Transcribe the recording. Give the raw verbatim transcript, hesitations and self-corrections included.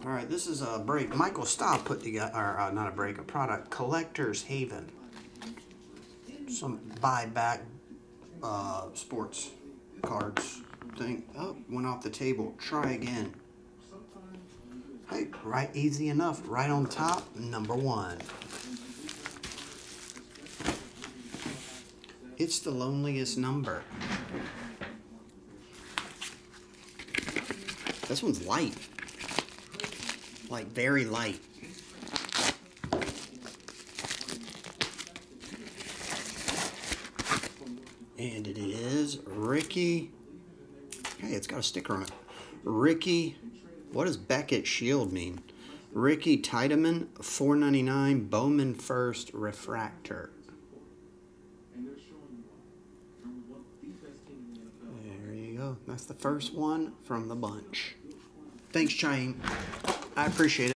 All right, this is a break. Michael Staub put together, or uh, not a break, a product, Collector's Haven. Some buyback uh, sports cards thing. Oh, went off the table. Try again. Hey, right, easy enough. Right on top, number one. It's the loneliest number. This one's light. Like, very light. And it is Ricky. Hey, it's got a sticker on it. Ricky, what does Beckett Shield mean? Ricky Tiedemann, four ninety-nine, Bowman First Refractor. There you go. That's the first one from the bunch. Thanks, Chayim. I appreciate it.